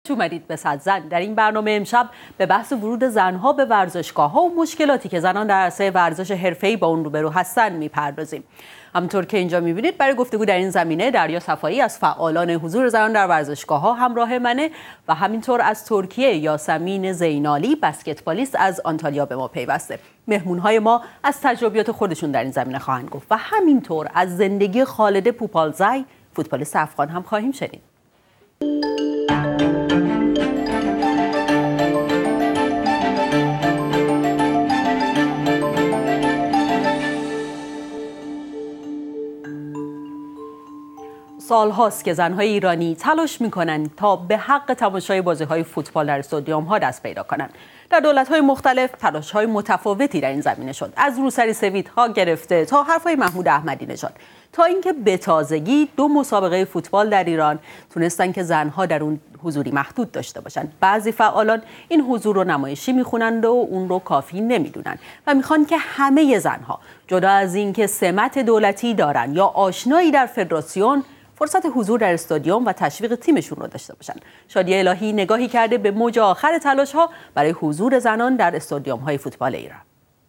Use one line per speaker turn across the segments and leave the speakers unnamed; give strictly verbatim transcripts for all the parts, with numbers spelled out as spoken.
اومدید به صد زن. در این برنامه امشب به بحث ورود زنها به ورزشگاه‌ها و مشکلاتی که زنان در عرصه ورزش حرفه‌ای با اون روبرو هستن میپردازیم. همونطور که اینجا میبینید برای گفتگو در این زمینه دریا صفایی از فعالان حضور زنان در ورزشگاه‌ها همراه منه و همینطور از ترکیه یاسمین زینالی بسکتبالیست از آنتالیا به ما پیوسته. مهمون‌های ما از تجربیات خودشون در این زمینه خواهند گفت و همینطور از زندگی خالده پوپالزای فوتبالیست افغان هم خواهیم شنید. سال هاست که زنهای ایرانی تلاش میکنن تا به حق تماشای بازی‌های فوتبال در استادیوم‌ها دست پیدا کنند. در دولت‌های مختلف تلاش‌های متفاوتی در این زمینه شد. از روسری سویدها گرفته تا حرفای محمود احمدی نژاد تا اینکه به تازگی دو مسابقه فوتبال در ایران تونستن که زنها در اون حضوری محدود داشته باشن. بعضی فعالان این حضور رو نمایشی میخونند و اون رو کافی نمیدونن و میخوان که همه زنها جدا از اینکه سمت دولتی دارن یا آشنایی در فدراسیون فرصت حضور در استادیوم و تشویق تیمشون رو داشته باشن. شادیه الهی نگاهی کرده به موج آخر تلاش‌ها برای حضور زنان در استادیوم‌های فوتبال ایران.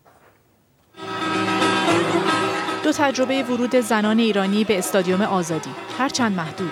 دو تجربه ورود زنان ایرانی به استادیوم آزادی، هرچند محدود.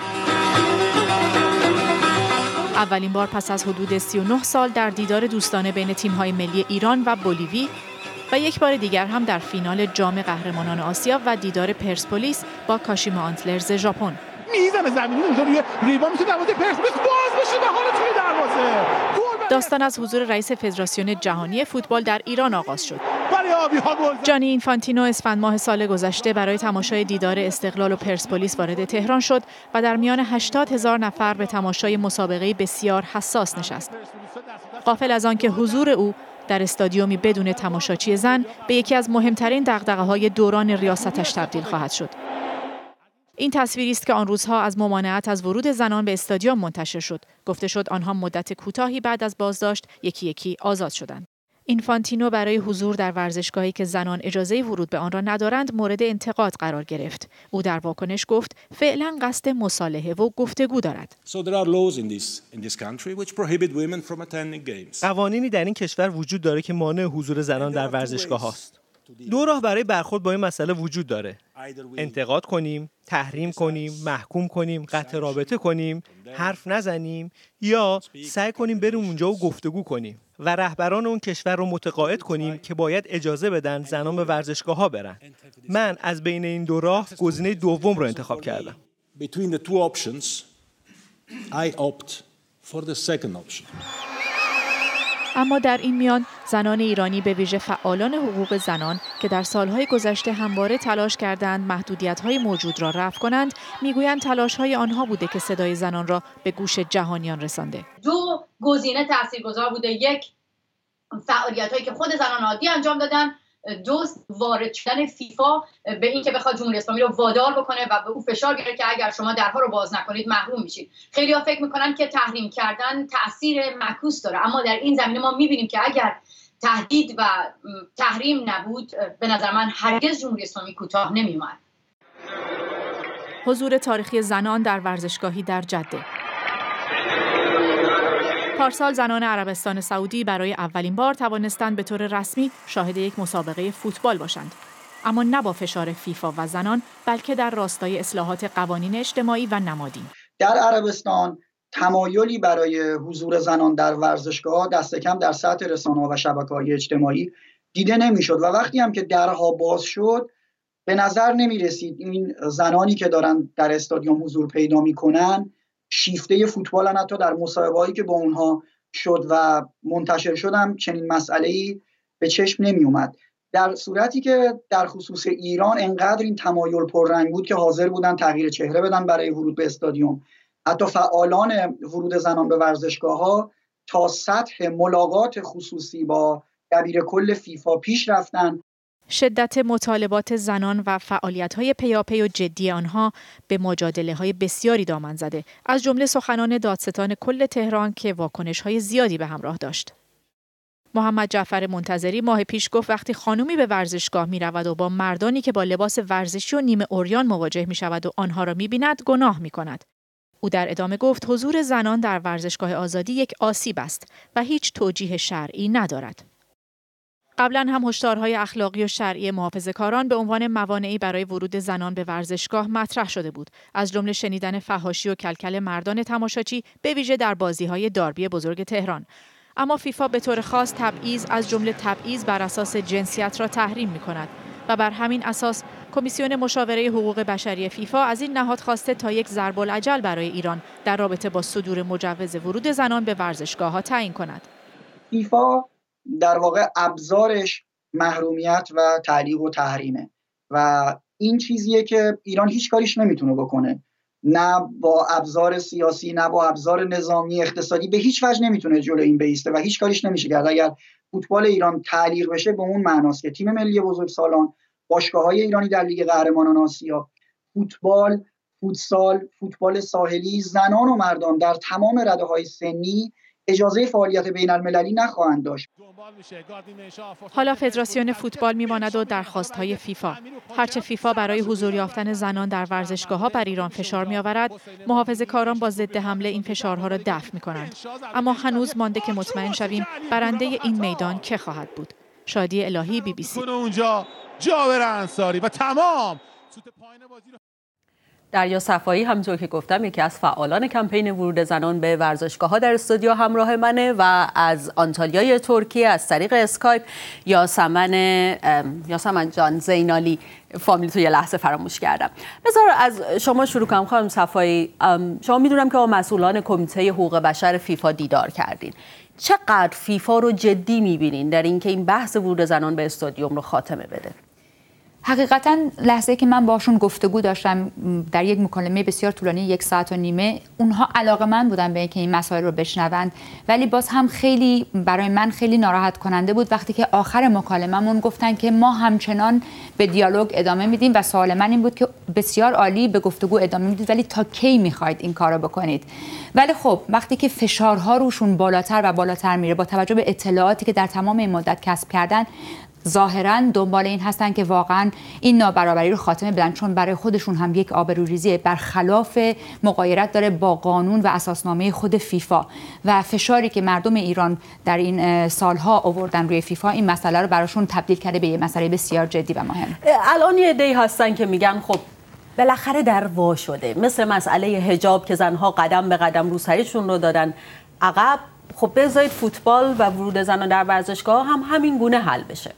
اولین بار پس از حدود سی و نه سال در دیدار دوستانه بین تیم‌های ملی ایران و بولیوی و یک بار دیگر هم در فینال جام قهرمانان آسیا و دیدار پرسپولیس با کاشیما آنتلرز ژاپن.
میزنه زمین اونجا روی ریبان میشه دروازه پرسپولیس باز بشه به حال توی دروازه.
داستان از حضور رئیس فدراسیون جهانی فوتبال در ایران آغاز شد.
برای آبی‌ها گل.
جانی اینفانتینو اسفند ماه سال گذشته برای تماشای دیدار استقلال و پرسپولیس وارد تهران شد و در میان هشتاد هزار نفر به تماشای مسابقه بسیار حساس نشست. غافل از آنکه حضور او در استادیومی بدون تماشاچی زن به یکی از مهمترین دغدغه‌های دوران ریاستش تبدیل خواهد شد. این تصویری است که آن روزها از ممانعت از ورود زنان به استادیوم منتشر شد. گفته شد آنها مدت کوتاهی بعد از بازداشت یکی یکی آزاد شدند. اینفانتینو برای حضور در ورزشگاهی که زنان اجازه ورود به آن را ندارند مورد انتقاد قرار گرفت. او در واکنش گفت فعلا قصد مصالحه و گفتگو دارد.
قوانینی در این کشور وجود داره که مانع حضور زنان در ورزشگاه هاست. دو راه برای برخورد با این مسئله وجود داره. انتقاد کنیم، تحریم کنیم، محکوم کنیم، قطع رابطه کنیم، حرف نزنیم یا سعی کنیم بریم اونجا و گفتگو کنیم و رهبران اون کشور رو متقاعد کنیم که باید اجازه بدن زنان به ورزشگاه ها برن. من از بین این دو راه گزینه دوم رو انتخاب کردم.
Between the two options, I opt for the second option.
اما در این میان زنان ایرانی به ویژه فعالان حقوق زنان که در سالهای گذشته همواره تلاش کردند محدودیت‌های موجود را رفع کنند، میگویند تلاش‌های آنها بوده که صدای زنان را به گوش جهانیان رسانده.
دو گزینه تاثیرگذار بوده، یک فعالیت‌هایی که خود زنان عادی انجام دادن، دو وارد شدن فیفا به این که بخواد جمهوری اسلامی رو وادار بکنه و به او فشار بیاره که اگر شما درها رو باز نکنید محروم میشید. خیلی‌ها فکر میکنن که تحریم کردن تأثیر معکوس داره، اما در این زمینه ما میبینیم که اگر تهدید و تحریم نبود به نظر من هرگز جمهوری اسلامی کوتاه نمیومد.
حضور تاریخی زنان در ورزشگاهی در جده. پارسال زنان عربستان سعودی برای اولین بار توانستند به طور رسمی شاهد یک مسابقه فوتبال باشند. اما نه با فشار فیفا و زنان، بلکه در راستای اصلاحات قوانین اجتماعی و نمادین.
در عربستان تمایلی برای حضور زنان در ورزشگاه دست کم در سطح رسانه‌ها و شبکه‌های اجتماعی دیده نمی‌شد و وقتی هم که درها باز شد به نظر نمی‌رسید این زنانی که دارن در استادیوم حضور پیدا می‌کنن شیفته فوتبالن. حتی در مصاحبه‌هایی که با اونها شد و منتشر شدم چنین مسئله‌ای به چشم نمی اومد. در صورتی که در خصوص ایران انقدر این تمایل پررنگ بود که حاضر بودن تغییر چهره بدن برای ورود به استادیوم. حتی فعالان ورود زنان به ورزشگاه‌ها تا سطح ملاقات خصوصی با دبیر کل فیفا پیش رفتن.
شدت مطالبات زنان و فعالیت‌های پیاپی و جدی آنها به مجادله‌های بسیاری دامن زده، از جمله سخنان دادستان کل تهران که واکنش‌های زیادی به همراه داشت. محمد جعفر منتظری ماه پیش گفت وقتی خانومی به ورزشگاه می‌رود و با مردانی که با لباس ورزشی و نیمه عریان مواجه می‌شود و آنها را می‌بیند گناه می‌کند. او در ادامه گفت حضور زنان در ورزشگاه آزادی یک آسیب است و هیچ توجیه شرعی ندارد. قبلا هم هشدارهای اخلاقی و شرعی محافظه‌کاران به عنوان موانعی برای ورود زنان به ورزشگاه مطرح شده بود، از جمله شنیدن فحاشی و کلکل مردان تماشاچی به ویژه در بازی‌های داربی بزرگ تهران. اما فیفا به طور خاص تبعیض از جمله تبعیض بر اساس جنسیت را تحریم می‌کند و بر همین اساس کمیسیون مشاوره حقوق بشری فیفا از این نهاد خواسته تا یک ضرب الاجل برای ایران در رابطه با صدور مجوز ورود زنان به ورزشگاه‌ها تعیین کند.
فیفا در واقع ابزارش محرومیت و تعلیق و تحریمه و این چیزیه که ایران هیچ کاریش نمیتونه بکنه، نه با ابزار سیاسی نه با ابزار نظامی اقتصادی به هیچ وجه نمیتونه جلو این بایسته و هیچ کاریش نمیشه کرد. اگر فوتبال ایران تعلیق بشه به اون معناست که تیم ملی بزرگسالان، باشگاه‌های ایرانی در لیگ قهرمانان آسیا، فوتبال، فوتسال، فوتبال ساحلی، زنان و مردان در تمام رده‌های سنی اجازه فعالیت بین المللی نخواهند داشت.
حالا فدراسیون فوتبال میماند و درخواست‌های فیفا. هرچه فیفا برای حضور یافتن زنان در ورزشگاه‌ها بر ایران فشار می‌آورد، محافظه‌کاران با ضد حمله این فشارها را دفع می‌کنند. اما هنوز مانده که مطمئن شویم برنده این میدان که خواهد بود. شادی الهی، بی بی سی.
اونجا جابر انصاری و تمام
دریا صفایی همونطور که گفتم یکی از فعالان کمپین ورود زنان به ورزشگاه‌ها در استودیو همراه منه و از آنتالیای ترکیه از طریق اسکایپ یاسمن یاسمن جان زینالی، فامیل تو یه لحظه فراموش کردم. بذار از شما شروع کنم خانم صفایی. شما میدونم که با مسئولان کمیته حقوق بشر فیفا دیدار کردین. چقدر فیفا رو جدی می‌بینین در اینکه این بحث ورود زنان به استادیوم رو خاتمه بده؟
حقیقتا لحظه که من باشون گفتگو داشتم در یک مکالمه بسیار طولانی یک ساعت و نیمه، اونها علاقه‌مند بودن به اینکه این مسائل رو بشنوند، ولی باز هم خیلی برای من خیلی ناراحت کننده بود وقتی که آخر مکالمه‌مون گفتن که ما همچنان به دیالوگ ادامه میدیم و سوال من این بود که بسیار عالی به گفتگو ادامه میدید ولی تا کی میخواید این کارو بکنید؟ ولی خب وقتی که فشارها روشون بالاتر و بالاتر میره با توجه به اطلاعاتی که در تمام این مدت کسب کردن، ظاهراً دنبال این هستن که واقعاً این نابرابری رو خاتمه بدن، چون برای خودشون هم یک آبروریزی برخلاف مغایرت داره با قانون و اساسنامه خود فیفا و فشاری که مردم ایران در این سالها آوردن روی فیفا این مسئله رو براشون تبدیل کرده به یه مسئله بسیار جدی و مهم.
الان یه عده‌ای هستن که میگن خب بالاخره در وا شده، مثل مسئله حجاب که زنها قدم به قدم روسریشون رو دادن عقب، خب بذارید فوتبال و ورود زنان در ورزشگاه هم همین گونه حل بشه.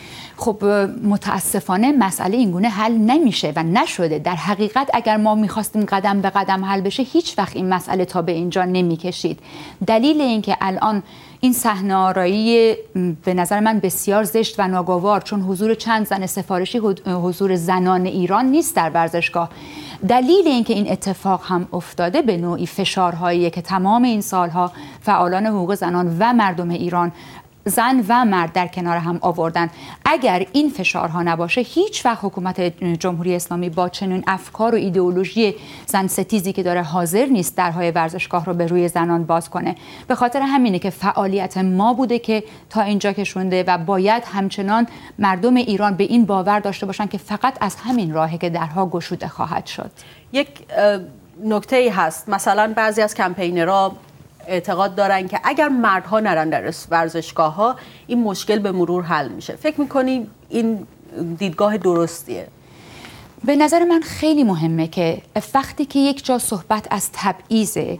خب متاسفانه مسئله اینگونه حل نمیشه و نشده. در حقیقت اگر ما میخواستیم قدم به قدم حل بشه هیچ وقت این مسئله تا به اینجا نمیکشید. دلیل اینکه الان این صحنه‌آرایی به نظر من بسیار زشت و ناگوار، چون حضور چند زن سفارشی حضور زنان ایران نیست در ورزشگاه، دلیل اینکه این اتفاق هم افتاده به نوعی فشارهایی که تمام این سالها فعالان حقوق زنان و مردم ایران زن و مرد در کنار هم آوردن. اگر این فشارها نباشه هیچ وقت حکومت جمهوری اسلامی با چنین افکار و ایدئولوژی زن ستیزی که داره حاضر نیست درهای ورزشگاه رو به روی زنان باز کنه. به خاطر همینه که فعالیت ما بوده که تا اینجا کشونده و باید همچنان مردم ایران به این باور داشته باشن که فقط از همین راهه که درها گشوده خواهد شد.
یک نکته‌ای هست، مثلا بعضی از کمپینرها اعتقاد دارن که اگر مردها نرن در ورزشگاه‌ها این مشکل به مرور حل میشه. فکر می‌کنی این دیدگاه درستیه؟
به نظر من خیلی مهمه که وقتی که یک جا صحبت از تبعیضه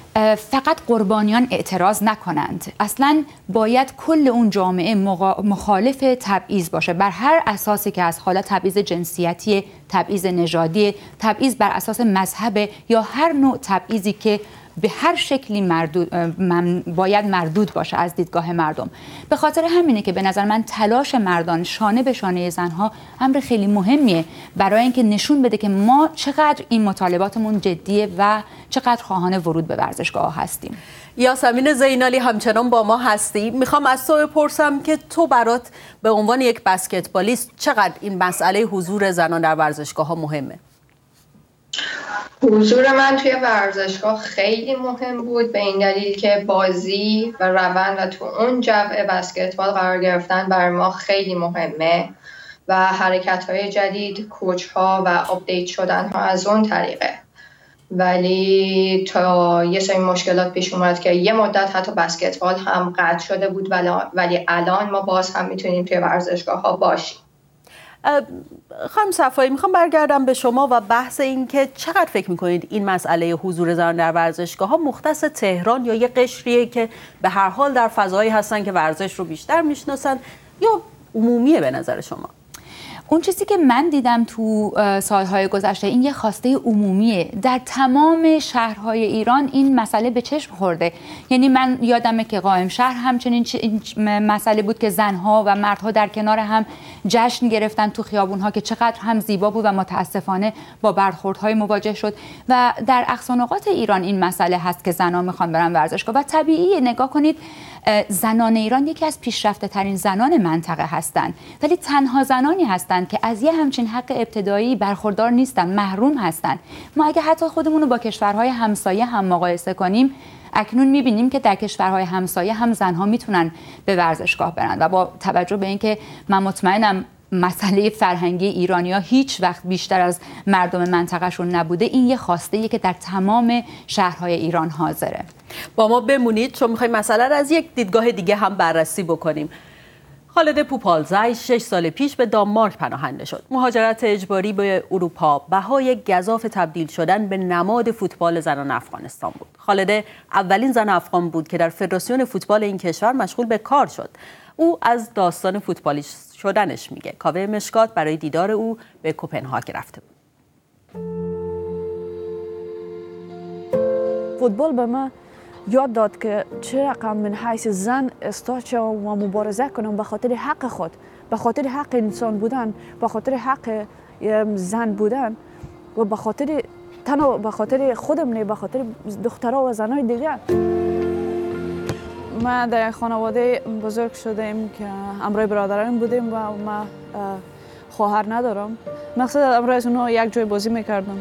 فقط قربانیان اعتراض نکنند. اصلاً باید کل اون جامعه مخالف تبعیض باشه بر هر اساسی که از حالا تبعیض جنسیتی، تبعیض نژادی، تبعیض بر اساس مذهب یا هر نوع تبعیضی که به هر شکلی مردود من باید مردود باشه از دیدگاه مردم. به خاطر همینه که به نظر من تلاش مردان شانه به شانه زنها امر خیلی مهمیه برای اینکه نشون بده که ما چقدر این مطالباتمون جدیه و چقدر خواهان ورود به ورزشگاه هستیم.
یاسمین زینالی همچنان با ما هستی. میخوام از تو بپرسم که تو برات به عنوان یک بسکتبالیست چقدر این مسئله حضور زنان در ورزشگاه ها مهمه؟
حضور من توی ورزشگاه خیلی مهم بود به این دلیل که بازی و روند و تو اون جو بسکتبال قرار گرفتن برای ما خیلی مهمه و حرکت‌های جدید، کوچ‌ها و آپدیت شدن ها از اون طریقه. ولی تا یه سری مشکلات پیش اومد که یه مدت حتی بسکتبال هم قطع شده بود ولی الان ما باز هم میتونیم توی ورزشگاه ها باشیم.
خانم صفایی، میخوام برگردم به شما و بحث این که چقدر فکر میکنید این مسئله حضور زنان در ورزشگاه ها مختص تهران یا یه قشریه که به هر حال در فضایی هستن که ورزش رو بیشتر میشناسن یا عمومیه به نظر شما؟
اون چیزی که من دیدم تو سالهای گذشته این یه خواسته عمومیه. در تمام شهرهای ایران این مسئله به چشم خورده. یعنی من یادمه که قائم شهر همچنین مسئله بود که زنها و مردها در کنار هم جشن گرفتن تو خیابونها که چقدر هم زیبا بود و متاسفانه با برخوردهای مواجه شد. و در اقصانقاط ایران این مسئله هست که زنها میخوان برن ورزشگاه و طبیعیه. نگاه کنید زنان ایران یکی از پیشرفته ترین زنان منطقه هستند، ولی تنها زنانی هستند که از یه همچین حق ابتدایی برخوردار نیستن، محروم هستند. ما اگه حتی خودمون رو با کشورهای همسایه هم مقایسه کنیم، اکنون میبینیم که در کشورهای همسایه هم زنها میتونن به ورزشگاه برن و با توجه به اینکه من مطمئنم مسئله فرهنگی ایرانی‌ها هیچ وقت بیشتر از مردم منطقهشون نبوده، این یه خواسته‌ایه که در تمام شهرهای ایران حاضره.
با ما بمونید چون می‌خوایم مسئله رو از یک دیدگاه دیگه هم بررسی بکنیم. خالد پوپالزی شش سال پیش به دانمارک پناهنده شد. مهاجرت اجباری به اروپا بهای گزاف تبدیل شدن به نماد فوتبال زنان افغانستان بود. خالد اولین زن افغان بود که در فدراسیون فوتبال این کشور مشغول به کار شد. او از داستان فوتبالی شدنش میگه. کاوه مشکات برای دیدار او به کوپنهاگ رفته بود.
فوتبال به من یاد داد که چه رقم من حیث زن استاد شوم و مبارزه کنم به خاطر حق خود، به خاطر حق انسان بودن، به خاطر حق زن بودن و به خاطر تنها به خاطر خودم نه، به خاطر دخترها و زنای دیگه. ما در خانواده بزرگ شدیم که همراه برادران بودیم و ما خواهر ندارم. مقصد همراه از اونها یک جای بازی میکردم.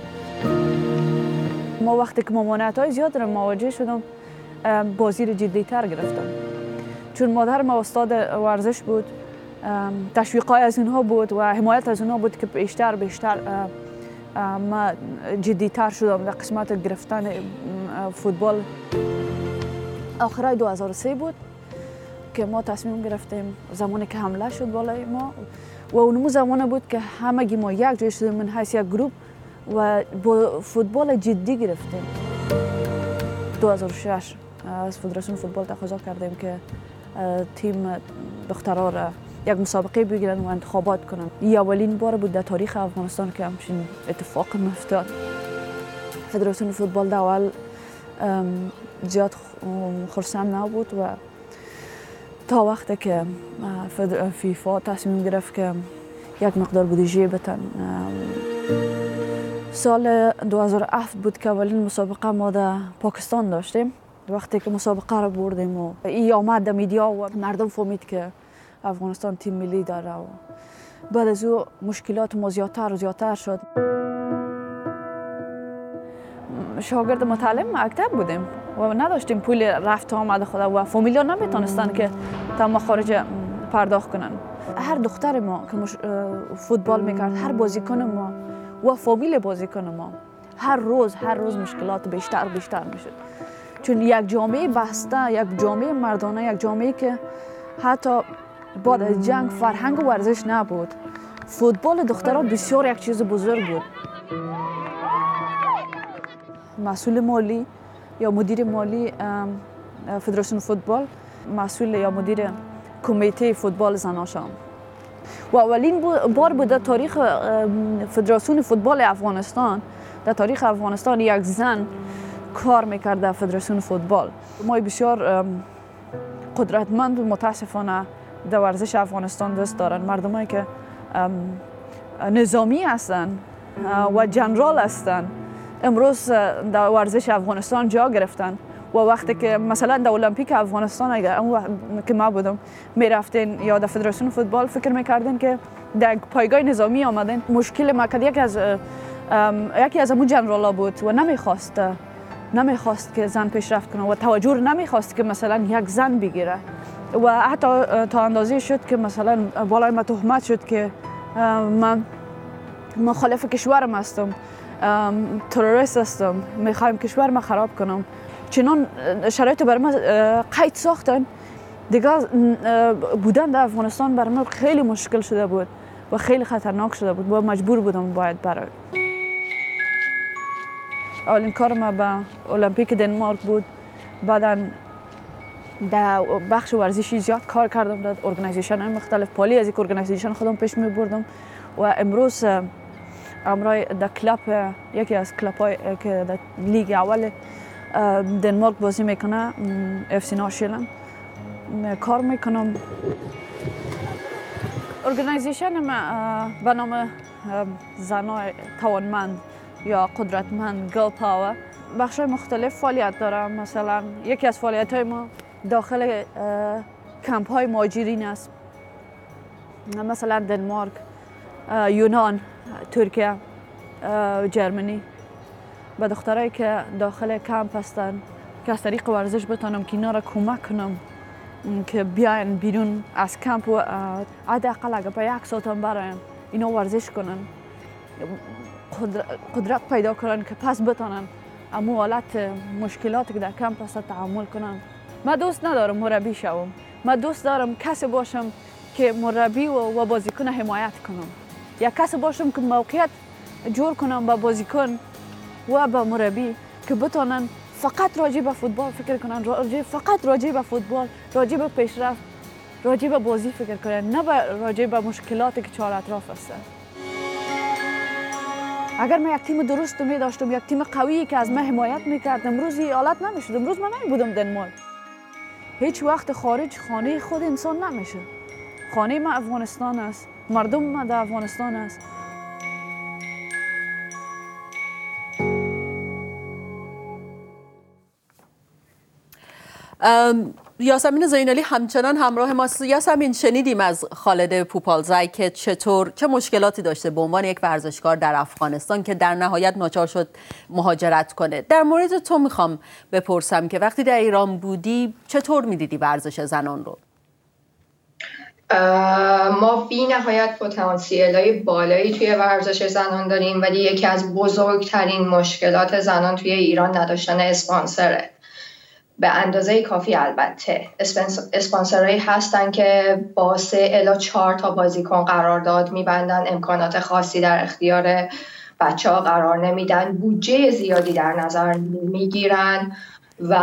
ما وقتی که ممانعت‌های زیاد را مواجه شدم بازی رو جدی‌تر گرفتم، چون مادر ما استاد ورزش بود، تشویقای از اونها بود و حمایت از اونها بود که بیشتر بیشتر ما جدی‌تر شدم در قسمت گرفتن فوتبال. آخرای دو هزار و سه بود که ما تصمیم گرفتیم، زمانی که حمله شد بالای ما و اون زمانه بود که همگی ما یک جای شدیم من حیث یک گروپ و با فوتبال جدی گرفتیم. دو هزار و شش از فدراسیون فوتبال تقاضا کردیم که تیم دخترها را یک مسابقه بگیرن و انتخابات کنن. این اولین بار بود در تاریخ افغانستان که همچین اتفاق میافتاد. فدراسیون فوتبال در اول زیاد خرسند نبود و تا وقتی که فیفا تصمیم گرفت که یک مقدار بودجه بتن. سال دو هزار و هفت بود که اولین مسابقه ما در پاکستان داشتیم. وقتی که مسابقه رو بردیم و این آمد در میدیا و مردم فهمید که افغانستان تیم ملی داره و بعد از او مشکلات ما زیادتر و زیادتر شد. شاگرد متعلم مکتب بودیم و نداشتیم پول رفت آمد خود و فامیلیا نمیتونستن که تا مخارج پرداخت کنن. هر دختر ما که مش... فوتبال میکرد، هر بازیکن ما و فامیل بازیکن ما هر روز هر روز مشکلات بیشتر بیشتر میشد، چون یک جامعه بسته، یک جامعه مردانه، یک جامعه که حتی بعد از جنگ فرهنگ و ورزش نبود. فوتبال دخترها بسیار یک چیز بزرگ بود. مسئول مالی یا مدیر مالی فدراسیون فوتبال، مسئول یا مدیر کمیته فوتبال زناشان و اولین بار بود در تاریخ فدراسیون فوتبال افغانستان، در تاریخ افغانستان یک زن کار میکرد در فدراسیون فوتبال. ما بسیار قدرتمند و متاسفانه در ورزش افغانستان دست دارن، مردمایی که نظامی هستن و جنرال هستن امروز در ورزش افغانستان جا گرفتن و وقتی که مثلا در المپیک افغانستان اگر که ما بودم میرفتین یا در فدراسیون فوتبال فکر میکردین که در پایگاه نظامی آمدین. مشکل ما که یکی از یکی از همون جنرالا بود و نمیخواست نمیخواست که زن پیشرفت کنه و توجه نمیخواست که مثلا یک زن بگیره و حتی تا اندازه شد که مثلا بالای ما تهمت شد که من مخالف کشورم هستم. تروریست هستم، میخوایم کشور ما خراب کنم. چنان شرایط بر ما قید ساختن دیگه بودن در افغانستان بر ما خیلی مشکل شده بود و خیلی خطرناک شده بود و مجبور بودم باید برای اولین کار ما به المپیک دنمارک بود. بعدا در بخش ورزشی زیاد کار کردم در ارگانیزیشن های مختلف، پالی از یک ارگانیزیشن خودم پیش می بردم و امروز امرای در کلاب یکی از کلاب های که در لیگ اول دنمارک بازی میکنه اف سی ناشیلند کار میکنم. ارگانیزیشن ما به نام زنای توانمند یا قدرتمند گرل پاور بخش مختلف فعالیت داره. مثلا یکی از فعالیت های ما داخل کمپ های مهاجرین است، مثلا دنمارک، یونان، ترکیه، جرمنی. به دخترایی که داخل کمپ هستن که از طریق ورزش بتونم که اینا را کمک کنم که بیاین بیرون از کمپ و حداقل اگه به یک ساعت هم براین اینا ورزش کنن، قدرت پیدا کنن که پس بتونن اما حالت مشکلاتی که در کمپ هست تحمل کنن. من دوست ندارم مربی شوم، من دوست دارم کسی باشم که مربی و بازیکن حمایت کنم، یا کسی باشم که موقعیت جور کنم با بازیکن و با مربی که بتونن فقط راجع به فوتبال فکر کنن، راجع فقط راجع به فوتبال، راجع به پیشرفت، راجع به بازی فکر کنن، نه راجع به مشکلاتی که چهار اطراف هستن. اگر من یک تیم درست می داشتم، یک تیم قوی که از من حمایت میکرد، امروز این حالت نمیشد. امروز من نمیبودم دنمارک. هیچ وقت خارج خانه خود انسان نمیشه. خانه ما افغانستان است، مردم ما در افغانستان است.
یاسمین زینالی همچنان همراه ماست. یاسمین، شنیدیم از خالد پوپالزی که چطور چه مشکلاتی داشته به عنوان یک ورزشکار در افغانستان که در نهایت ناچار شد مهاجرت کنه. در مورد تو میخوام بپرسم که وقتی در ایران بودی چطور میدیدی ورزش زنان رو؟
ما بی نهایت پتانسیل های بالایی توی ورزش زنان داریم، ولی یکی از بزرگترین مشکلات زنان توی ایران نداشتن اسپانسره. به اندازه کافی البته اسپانسرهایی هستن که با سه الی چهار تا بازیکن قرارداد میبندن، امکانات خاصی در اختیار بچه ها قرار نمیدن، بودجه زیادی در نظر میگیرن و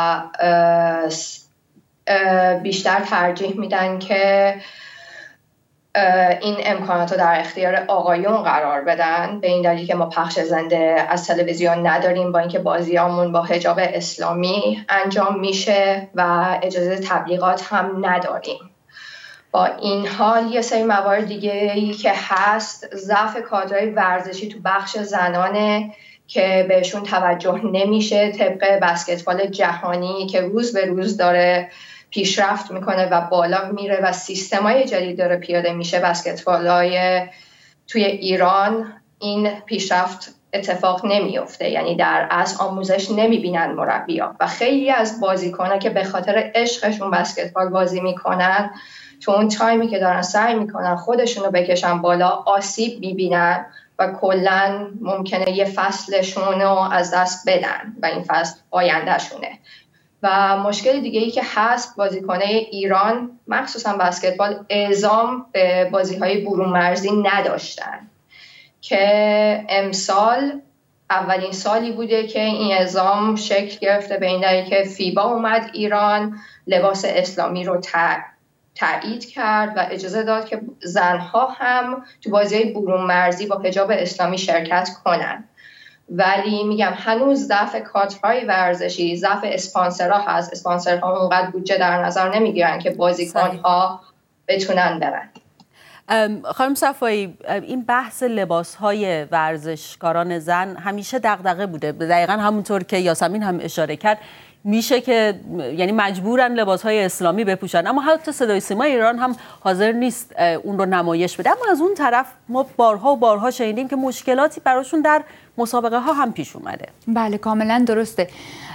بیشتر ترجیح میدن که این امکانات رو در اختیار آقایون قرار بدن، به این دلیل که ما پخش زنده از تلویزیون نداریم، با اینکه بازیامون با حجاب اسلامی انجام میشه و اجازه تبلیغات هم نداریم. با این حال یه سری موارد دیگه ای که هست، ضعف کادرهای ورزشی تو بخش زنانه که بهشون توجه نمیشه، طبق بسکتبال جهانی که روز به روز داره پیشرفت میکنه و بالا میره و سیستمای جدید داره پیاده میشه. بسکتبالای توی ایران این پیشرفت اتفاق نمیفته، یعنی در از آموزش نمیبینن مربی‌ها و خیلی از بازیکن‌ها که به خاطر عشقشون بسکتبال بازی میکنن تو اون تایمی که دارن سعی میکنن خودشون رو بکشن بالا آسیب میبینن و کلاً ممکنه یه فصلشون رو از دست بدن و این فصل آیندهشونه. و مشکل دیگه ای که هست، بازیکنه ایران مخصوصا بسکتبال اعزام به بازی‌های برون مرزی نداشتن که امسال اولین سالی بوده که این اعزام شکل گرفته، به این دلیل که فیبا اومد ایران، لباس اسلامی رو تایید کرد و اجازه داد که زنها هم تو بازی‌های برون مرزی با حجاب اسلامی شرکت کنن. ولی میگم هنوز ضعف کادرهای ورزشی، ضعف اسپانسرها هست. اسپانسرها اونقدر بودجه در نظر نمیگیرن که بازیکن‌ها بتونن برن.
خانم صفایی، این بحث لباس‌های ورزشکاران زن همیشه دغدغه بوده، دقیقاً همونطور که یاسمین هم اشاره کرد. میشه که یعنی مجبورن لباس‌های اسلامی بپوشن، اما حتی صدای سیمای ایران هم حاضر نیست اون رو نمایش بده. اما از اون طرف ما بارها و بارها شنیدیم که مشکلاتی براشون در مسابقه ها هم پیش اومده.
بله کاملا درسته.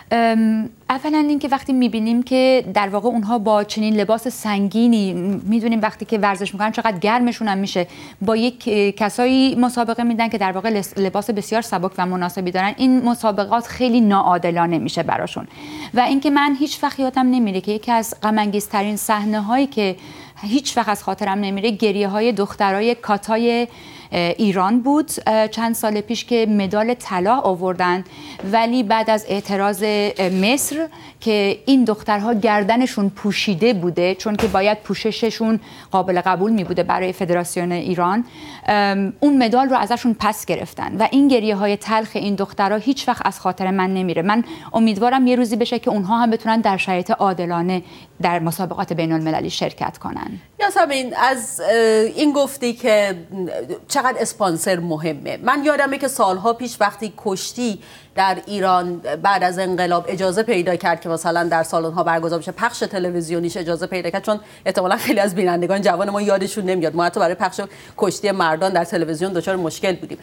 اولا اینکه وقتی میبینیم که در واقع اونها با چنین لباس سنگینی، میدونیم وقتی که ورزش میکنن چقدر گرمشون هم میشه، با یک کسایی مسابقه میدن که در واقع لباس بسیار سبک و مناسبی دارن، این مسابقات خیلی ناعادلانه میشه براشون. و اینکه من هیچ وقت یادم نمیره که یکی از غم انگیزترین صحنه هایی که هیچ وقت از خاطرم نمیره گریه های دخترای کاتای ایران بود چند سال پیش که مدال طلا آوردن، ولی بعد از اعتراض مصر که این دخترها گردنشون پوشیده بوده چون که باید پوشششون قابل قبول می بوده برای فدراسیون ایران، اون مدال رو ازشون پس گرفتن و این گریه های تلخ این دخترها هیچ وقت از خاطر من نمیره. من امیدوارم یه روزی بشه که اونها هم بتونن در شرایط عادلانه در مسابقات بین المللی شرکت کنن.
یاسمین، از این گفتی که چقدر اسپانسر مهمه، من یادمه که سالها پیش وقتی کشتی در ایران بعد از انقلاب اجازه پیدا کرد که مثلا در سالن‌ها برگزار بشه، پخش تلویزیونیش اجازه پیدا کرد، چون احتمالاً خیلی از بینندگان جوان ما یادشون نمیاد، ما حتی برای پخش کشتی مردان در تلویزیون دچار مشکل بودیم.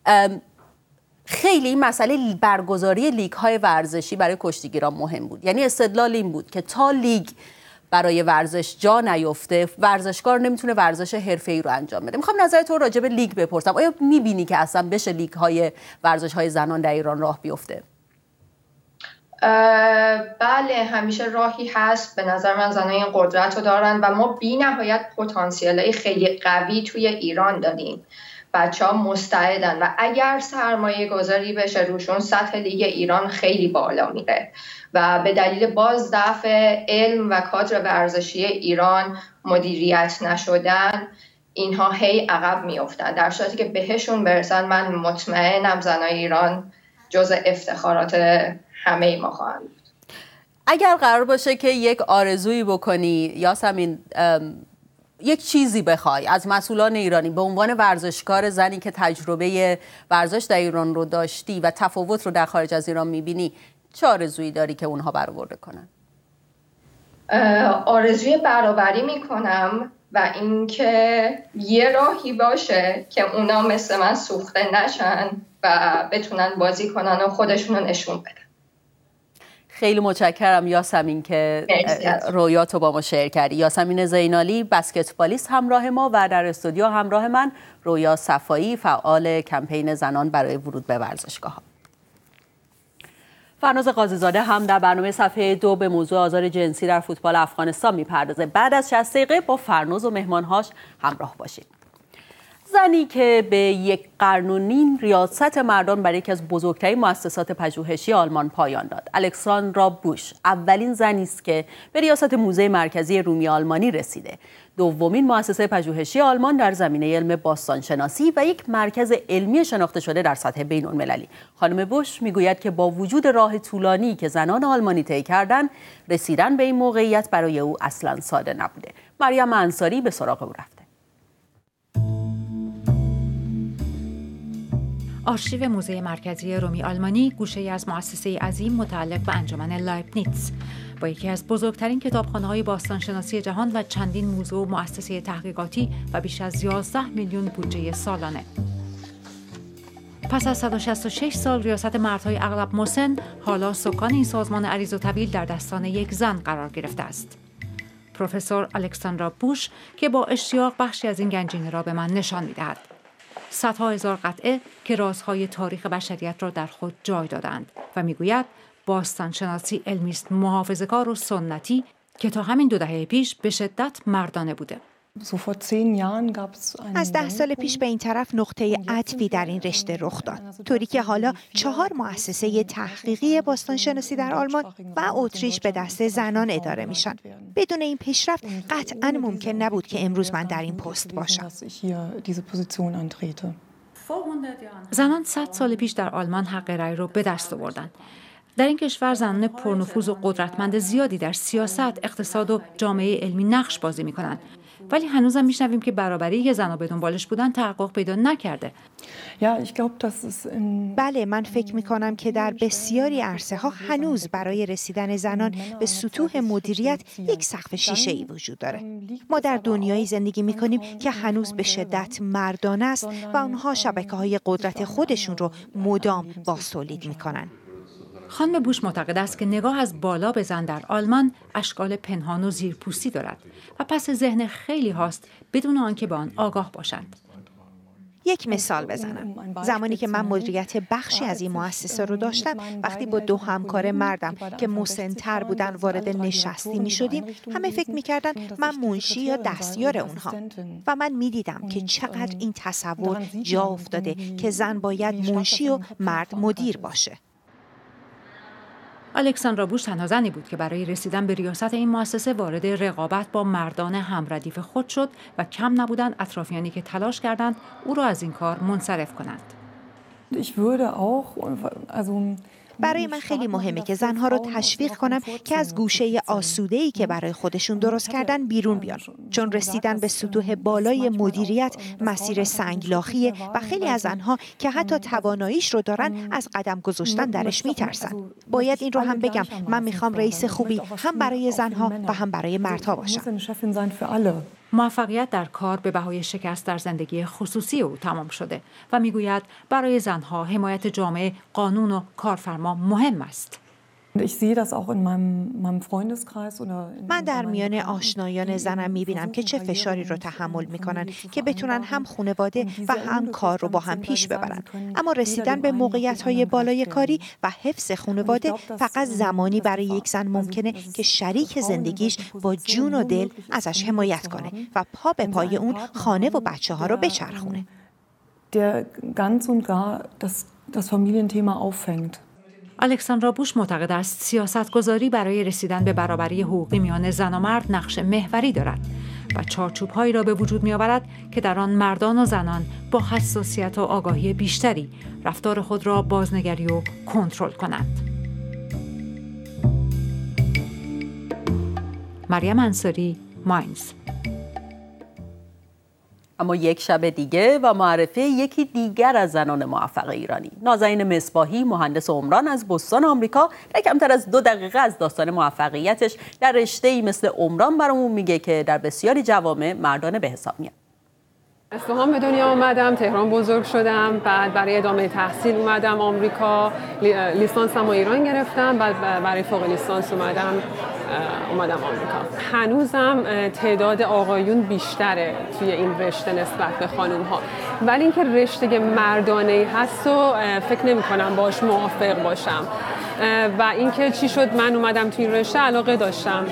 خیلی مسئله برگزاری لیگ‌های ورزشی برای کشتیگیران مهم بود. یعنی استدلال این بود که تا لیگ برای ورزش جا نیفته، ورزشکار نمیتونه ورزش حرفه‌ای رو انجام بده. میخوام نظر تو راجع به لیگ بپرسم. آیا میبینی که اصلا بشه لیگ‌های ورزش‌های زنان در ایران راه بیفته؟
بله، همیشه راهی هست. به نظر من زنان این قدرت رو دارن و ما بی نهایت پتانسیل‌های خیلی قوی توی ایران داریم. بچه ها مستعدن و اگر سرمایه گذاری بشه روشون سطح لیگ ایران خیلی بالا میره و به دلیل باز ضعف علم و کادر ورزشی ایران مدیریت نشدن اینها هی عقب میافتن. در صورتی که بهشون برسن من مطمئنم زنای ایران جزء افتخارات همه ما خواهند بود.
اگر قرار باشه که یک آرزویی بکنی یاسمین، یک چیزی بخوای از مسئولان ایرانی به عنوان ورزشکار زنی که تجربه ورزش در ایران رو داشتی و تفاوت رو در خارج از ایران میبینی، چه آرزویی داری که اونها برآورده کنن؟
آرزوی برابری میکنم و اینکه یه راهی باشه که اونا مثل من سوخته نشن و بتونن بازی کنن و خودشون رو نشون بدن.
خیلی متشکرم یاسمین که رویاتو با ما شیر کردی. یاسمین زینالی بسکتبالیست همراه ما و در استودیو همراه من رویا صفایی، فعال کمپین زنان برای ورود به ورزشگاه‌ها. فرناز قاضی‌زاده هم در برنامه صفحه دو به موضوع آزار جنسی در فوتبال افغانستان میپردازه. بعد از شصت دقیقه با فرناز و مهمانهاش همراه باشید. زنی که به یک قرن و نیم ریاست مردان برای یکی از بزرگترین مؤسسات پژوهشی آلمان پایان داد، الکساندرا بوش اولین زنی است که به ریاست موزه مرکزی رومی آلمانی رسیده، دومین مؤسسه پژوهشی آلمان در زمینه علم باستانشناسی و یک مرکز علمی شناخته شده در سطح بین المللی. خانم بوش میگوید که با وجود راه طولانی که زنان آلمانی طی کردند، رسیدن به این موقعیت برای او اصلاً ساده نبوده. مریم انصاری به سراغ او رفت.
آرشیو موزه مرکزی رومی آلمانی گوشه‌ای از مؤسسه عظیم متعلق به انجمن لایبنیتس با یکی از بزرگترین کتابخانه‌های باستانشناسی جهان و چندین موزه و مؤسسه تحقیقاتی و بیش از یازده میلیون بودجه سالانه. پس از صد و شصت و شش سال ریاست مردهای اغلب مسن، حالا سکان این سازمان عریض و طویل در دستان یک زن قرار گرفته است. پروفسور الکساندرا بوش که با اشتیاق بخشی از این گنجینه را به من نشان می‌دهد. صدها هزار قطعه که رازهای تاریخ بشریت را در خود جای دادند و میگوید باستانشناسی علمی است محافظه‌کار و سنتی که تا همین دو دهه پیش به شدت مردانه بوده.
از ده سال پیش به این طرف نقطه عطفی در این رشته رخ داد، طوری که حالا چهار مؤسسه تحقیقی باستانشناسی در آلمان و اتریش به دست زنان اداره میشن. بدون این پیشرفت قطعاً ممکن نبود که امروز من در این پست باشم.
زنان صد سال پیش در آلمان حق رأی را به دست آوردند. در این کشور زنان پرنفوذ و قدرتمند زیادی در سیاست، اقتصاد و جامعه علمی نقش بازی می‌کنند. ولی هنوزم میشنویم که برابری که زنها به دنبالش بودن تحقق پیدا نکرده.
بله، من فکر میکنم که در بسیاری عرصه ها هنوز برای رسیدن زنان به سطوح مدیریت یک سقف شیشه‌ای وجود داره. ما در دنیایی زندگی میکنیم که هنوز به شدت مردانه است و آنها شبکه‌های قدرت خودشون رو مدام بازتولید میکنن.
خانم بوش معتقد است که نگاه از بالا به زن در آلمان اشکال پنهان و زیرپوستی دارد و پس ذهن خیلی هاست بدون آنکه به آن آگاه باشند.
یک مثال بزنم. زمانی که من مدیریت بخشی از این مؤسسه رو داشتم، وقتی با دو همکار مردم که مسن‌تر بودن وارد نشستی می شدیم، همه فکر می کردن من منشی یا دستیار اونها و من می دیدم که چقدر این تصور جا افتاده که زن باید منشی و مرد مدیر باشه.
الکساندرا بوش تنها زنی بود که برای رسیدن به ریاست این مؤسسه وارد رقابت با مردان همردیف خود شد و کم نبودند اطرافیانی که تلاش کردند او را از این کار منصرف کنند.
برای من خیلی مهمه که زنها رو تشویق کنم که از گوشه آسوده‌ای که برای خودشون درست کردن بیرون بیان، چون رسیدن به سطوح بالای مدیریت مسیر سنگلاخیه و خیلی از زنها که حتی تواناییش رو دارن از قدم گذاشتن درش میترسن. باید این رو هم بگم، من میخوام رئیس خوبی هم برای زنها و هم برای مردها باشم.
موفقیت در کار به بهای شکست در زندگی خصوصی او تمام شده و میگوید برای زنها حمایت جامعه، قانون و کارفرما مهم است.
من در میان آشنایان زنم میبینم که چه فشاری رو تحمل میکنن که بتونن هم خانواده و هم کار رو با هم پیش ببرن. اما رسیدن به موقعیت‌های بالای کاری و حفظ خانواده فقط زمانی برای یک زن ممکنه که شریک زندگیش با جون و دل ازش حمایت کنه و پا به پای اون خانه و بچه‌ها رو بچرخونه.
الکساندرا بوش معتقد است سیاستگذاری برای رسیدن به برابری حقوقی میان زن و مرد نقش محوری دارد و چارچوب‌هایی را به وجود می‌آورد که در آن مردان و زنان با حساسیت و آگاهی بیشتری رفتار خود را بازنگری و کنترل کنند. مریم انصاری، ماینز.
اما یک شب دیگه و معرفی یکی دیگر از زنان موفق ایرانی، نازنین مصباحی، مهندس عمران از بوستون آمریکا، در کمتر از دو دقیقه از داستان موفقیتش در رشته‌ای مثل عمران برامون میگه که در بسیاری جوامع مردانه به حساب میاد.
اصفهان به دنیا اومدم، تهران بزرگ شدم، بعد برای ادامه تحصیل اومدم آمریکا، لیسانسم رو ایران گرفتم، بعد برای فوق لیسانس اومدم اومدم آمریکا. هنوزم تعداد آقایون بیشتره توی این رشته نسبت به خانوم ها، ولی اینکه رشته مردانه‌ای هست و فکر نمی کنم باش موافق باشم. و اینکه چی شد من اومدم توی این رشته، علاقه داشتم،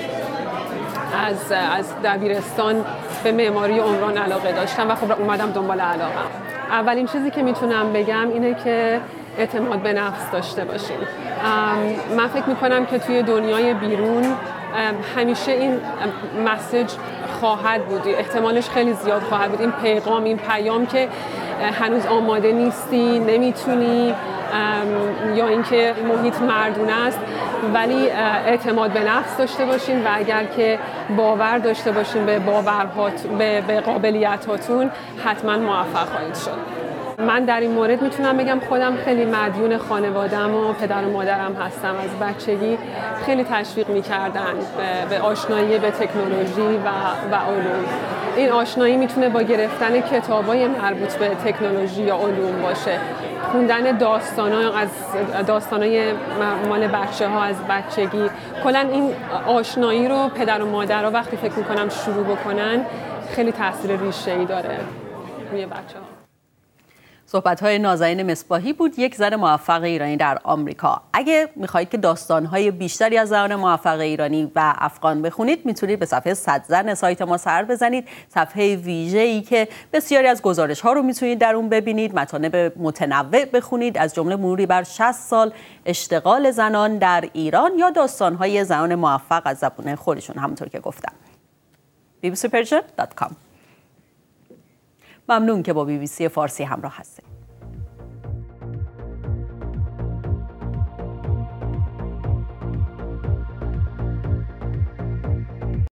از از دبیرستان به معماری عمران علاقه داشتم و خب اومدم دنبال علاقم. اولین چیزی که میتونم بگم اینه که اعتماد به نفس داشته باشین. من فکر میکنم که توی دنیای بیرون همیشه این مسیج خواهد بود، احتمالش خیلی زیاد خواهد بود، این پیغام، این پیام که هنوز آماده نیستی، نمیتونی، یا اینکه محیط مردونه است. ولی اعتماد به نفس داشته باشین و اگر که باور داشته باشین به باورهات، به, به قابلیتاتون، حتما موفق خواهید شد. من در این مورد میتونم بگم خودم خیلی مدیون خانواده‌ام و پدر و مادرم هستم. از بچگی خیلی تشویق میکردن به, به آشنایی به تکنولوژی و, و علوم. این آشنایی میتونه با گرفتن کتابای مربوط به تکنولوژی یا علوم باشه، خوندن داستانا از داستانای مال بچه‌ها از بچگی. کلا این آشنایی رو پدر و مادرها وقتی فکر میکنم شروع بکنن خیلی تاثیر ریشه‌ای داره روی بچه‌ها.
صحبت‌های نازنین مصباحی بود، یک زن موفق ایرانی در آمریکا. اگه می‌خواهید که داستان‌های بیشتری از زنان موفق ایرانی و افغان بخونید، میتونید به صفحه صد زن سایت ما سر بزنید، صفحه ویژه‌ای که بسیاری از گزارش‌ها رو میتونید در اون ببینید، مطالب متنوع بخونید، از جمله مروری بر شصت سال اشتغال زنان در ایران یا داستان‌های زنان موفق از زبان خودشون، همونطور که گفتم. بی بی سی پرژن دات کام. ممنون که با بی بی سی فارسی همراه هستید.